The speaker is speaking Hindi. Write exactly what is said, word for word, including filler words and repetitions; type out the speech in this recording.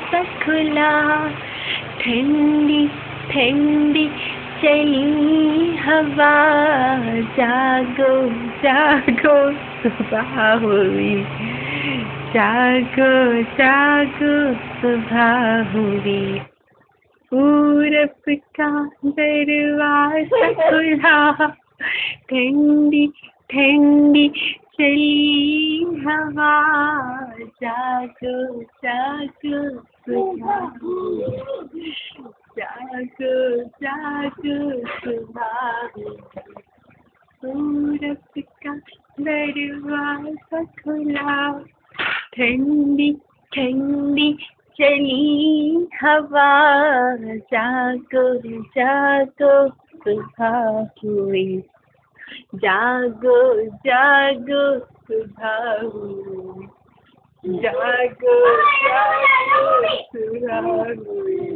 सा खुला, ठंडी ठंडी चली हवा, जागो जागो सुबह हुई, जागो जागो सुबह हुई। पूरब का दरवाजा खुला, ठंडी ठंडी चली हवा, जागो जागो सुबह हुई, जागो जागो सुबह हुई। पूरब का दरवाजा खुला, ठंडी ठंडी चली हवा, जागो जागो सुबह हुई, जागो जागो सुबह हुई, जागो जागो सुबह हुई।